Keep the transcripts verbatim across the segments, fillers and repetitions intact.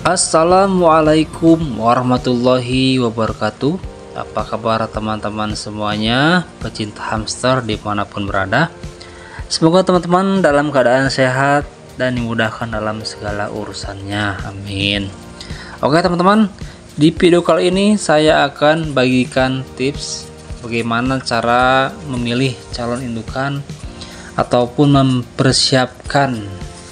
Assalamualaikum warahmatullahi wabarakatuh. Apa kabar teman-teman semuanya, pecinta hamster dimanapun berada? Semoga teman-teman dalam keadaan sehat dan dimudahkan dalam segala urusannya, amin. Oke teman-teman, di video kali ini saya akan bagikan tips bagaimana cara memilih calon indukan ataupun mempersiapkan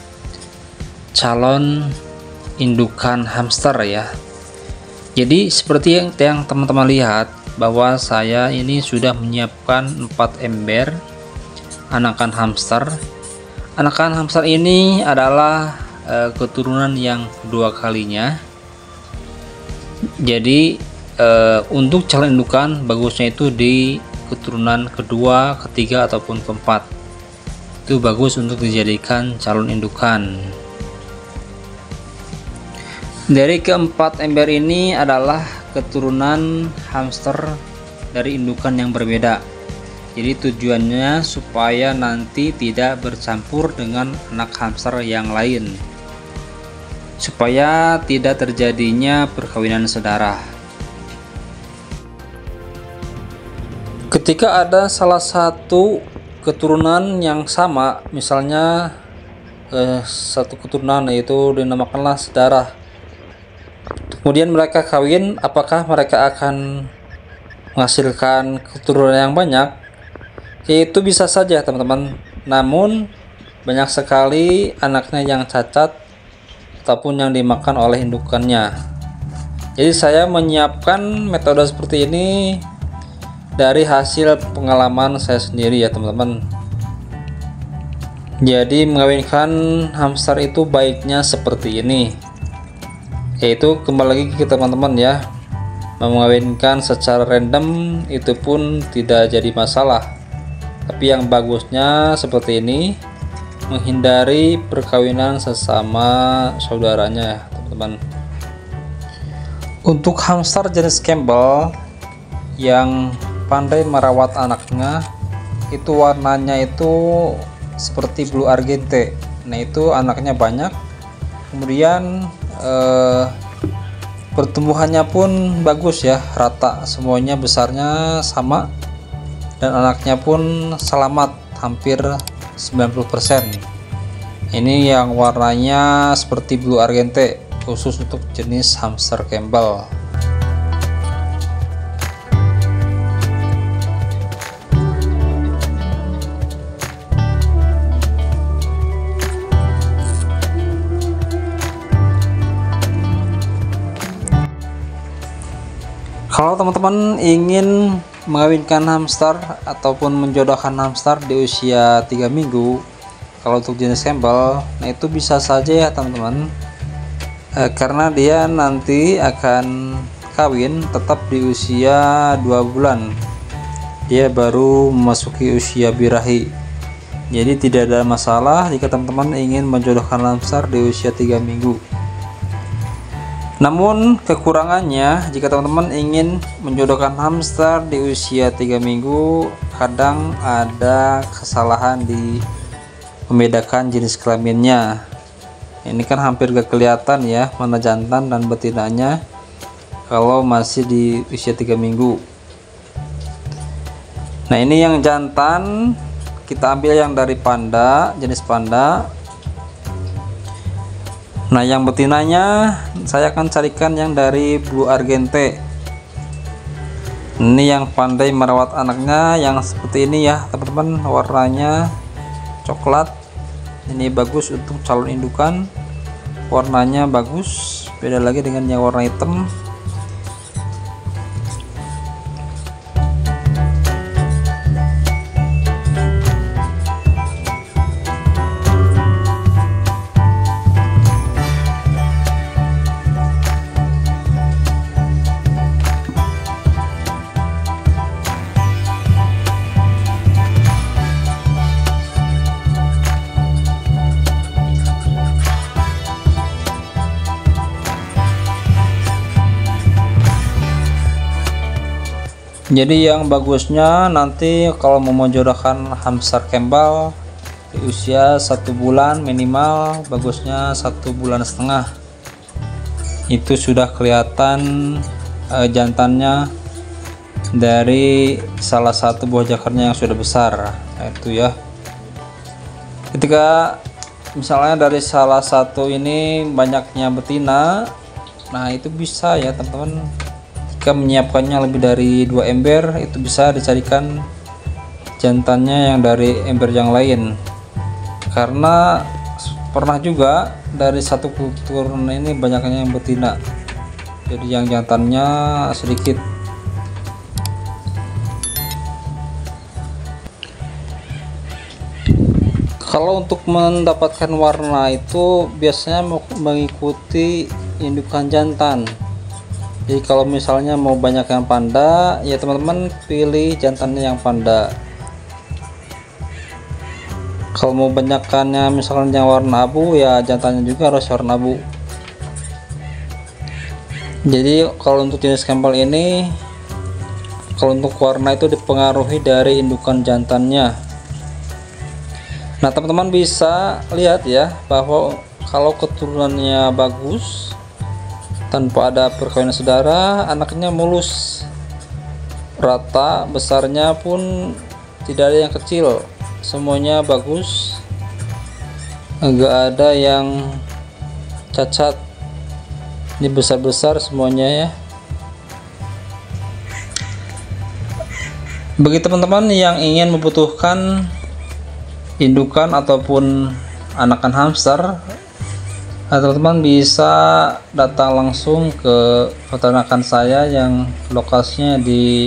calon indukan hamster ya. Jadi seperti yang yang teman-teman lihat bahwa saya ini sudah menyiapkan empat ember anakan hamster. Anakan hamster ini adalah e, keturunan yang kedua kalinya. Jadi e, untuk calon indukan bagusnya itu di keturunan kedua, ketiga ataupun keempat. Itu bagus untuk dijadikan calon indukan. Dari keempat ember ini adalah keturunan hamster dari indukan yang berbeda. Jadi tujuannya supaya nanti tidak bercampur dengan anak hamster yang lain, supaya tidak terjadinya perkawinan saudara. Ketika ada salah satu keturunan yang sama, misalnya eh, satu keturunan yaitu dinamakanlah saudara, kemudian mereka kawin, apakah mereka akan menghasilkan keturunan yang banyak? Itu bisa saja teman-teman, namun banyak sekali anaknya yang cacat ataupun yang dimakan oleh indukannya. Jadi saya menyiapkan metode seperti ini dari hasil pengalaman saya sendiri ya teman-teman. Jadi mengawinkan hamster itu baiknya seperti ini, yaitu kembali lagi ke teman-teman ya, mengawinkan secara random itu pun tidak jadi masalah, tapi yang bagusnya seperti ini, menghindari perkawinan sesama saudaranya ya teman-teman. Untuk hamster jenis Campbell yang pandai merawat anaknya, itu warnanya itu seperti Blue Argentine. Nah itu anaknya banyak, kemudian Eh, pertumbuhannya pun bagus ya, rata semuanya, besarnya sama, dan anaknya pun selamat hampir sembilan puluh persen. Ini yang warnanya seperti Blue Argentine, khusus untuk jenis hamster Campbell. Kalau teman-teman ingin mengawinkan hamster ataupun menjodohkan hamster di usia tiga minggu, kalau untuk jenis Campbell, nah itu bisa saja ya teman-teman, e, karena dia nanti akan kawin tetap di usia dua bulan, dia baru memasuki usia birahi. Jadi tidak ada masalah jika teman-teman ingin menjodohkan hamster di usia tiga minggu. Namun kekurangannya, jika teman-teman ingin menjodohkan hamster di usia tiga minggu, kadang ada kesalahan di membedakan jenis kelaminnya. Ini kan hampir gak kelihatan ya mana jantan dan betinanya kalau masih di usia tiga minggu. Nah ini yang jantan, kita ambil yang dari panda, jenis panda. Nah yang betinanya saya akan carikan yang dari Blue Argentine. Ini yang pandai merawat anaknya, yang seperti ini ya teman-teman, warnanya coklat. Ini bagus untuk calon indukan, warnanya bagus, beda lagi dengan yang warna hitam. Jadi yang bagusnya nanti kalau mau menjodohkan hamster Campbell di usia satu bulan minimal, bagusnya satu bulan setengah. itu sudah kelihatan eh, jantannya dari salah satu buah jakarnya yang sudah besar. Nah, itu ya, ketika misalnya dari salah satu ini banyaknya betina, nah itu bisa ya teman-teman, jika menyiapkannya lebih dari dua ember itu bisa dicarikan jantannya yang dari ember yang lain, karena pernah juga dari satu keturunan ini banyaknya yang betina, jadi yang jantannya sedikit. Kalau untuk mendapatkan warna itu biasanya mengikuti indukan jantan. Jadi kalau misalnya mau banyak yang panda, ya teman-teman pilih jantannya yang panda. Kalau mau banyakkannya misalnya yang warna abu, ya jantannya juga harus warna abu. Jadi kalau untuk jenis Campbell ini, kalau untuk warna itu dipengaruhi dari indukan jantannya. Nah teman-teman bisa lihat ya, bahwa kalau keturunannya bagus tanpa ada perkawinan saudara, anaknya mulus, rata, besarnya pun tidak ada yang kecil, semuanya bagus, enggak ada yang cacat, ini besar-besar semuanya ya. Bagi teman-teman yang ingin membutuhkan indukan ataupun anakan hamster, teman-teman bisa datang langsung ke peternakan saya yang lokasinya di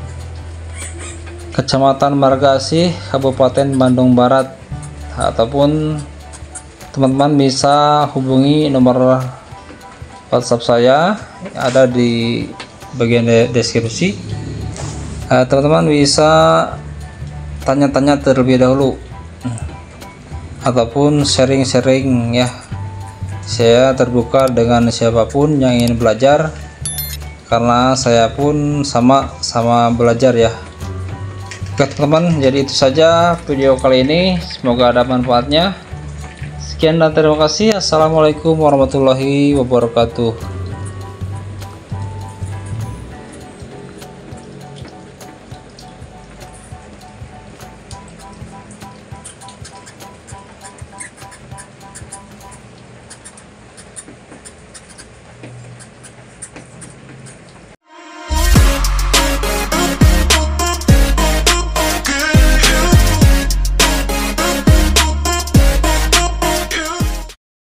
Kecamatan Margasih, Kabupaten Bandung Barat, ataupun teman-teman bisa hubungi nomor WhatsApp saya, ada di bagian deskripsi. Teman-teman bisa tanya-tanya terlebih dahulu ataupun sharing-sharing ya. Saya terbuka dengan siapapun yang ingin belajar, karena saya pun sama-sama belajar ya. Oke teman-teman, jadi itu saja video kali ini, semoga ada manfaatnya. Sekian dan terima kasih. Assalamualaikum warahmatullahi wabarakatuh.